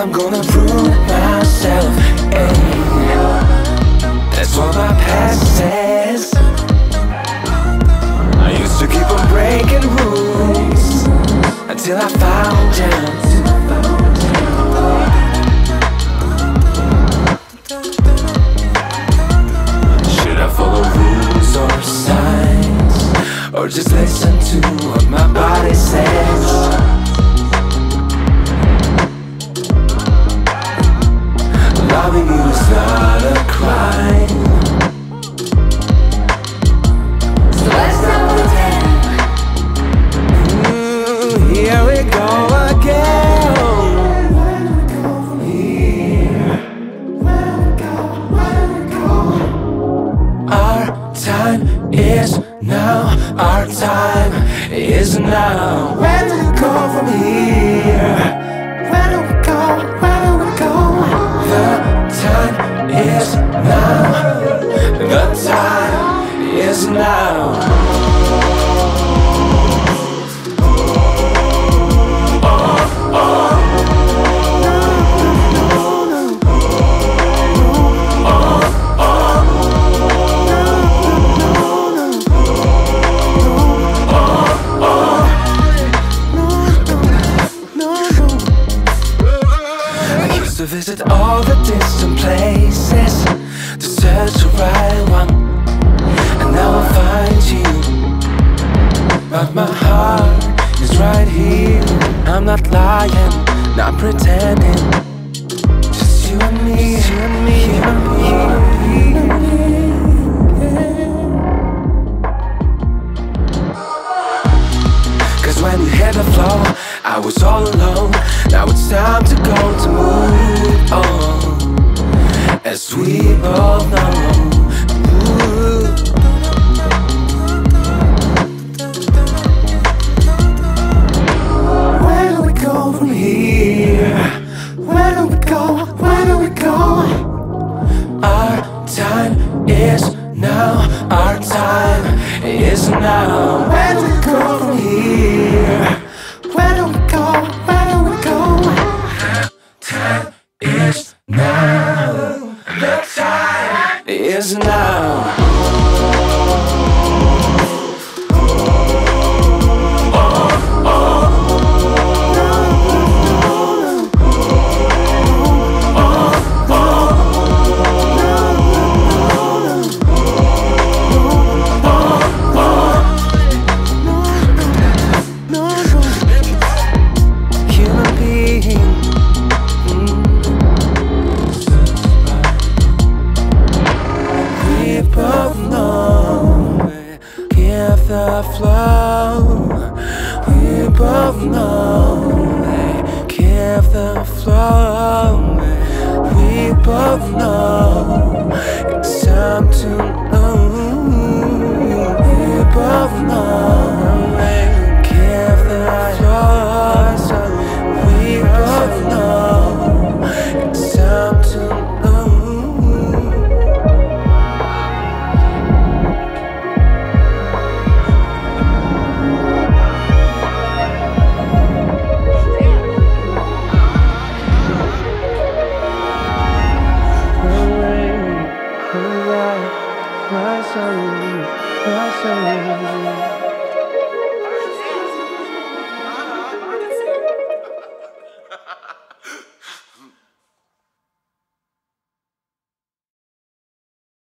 I'm gonna prove myself. That's what my past says. I used to keep on breaking rules until I found you. Should I follow rules or signs, or just listen to what my body says? Loving you is not a crime, so let's not pretend. Here we go again. Where do we go from here? Where do we go? Where do we go? Our time is now. Our time is now. Where do we go from here? Where do we go? Where do we go? The time is now. The time is now. To visit all the distant places to search the right one, and now I find you. But my heart is right here. I'm not lying, not pretending. Just you and me, you and me, you and me. Cause when you hit the floor, I was all alone. Now it's time to go to move on, as we both know. Where do we go from here? Where do we go? Where do we go? Our time is now. Our time is now. Where do we go from here? Where do we go? Where do we go? The time is now. The time is now. The flow, we both know. Give the flow, we both know. It's time to know. We both know. Give the flow, we both know. It's time to know. My soul, my soul.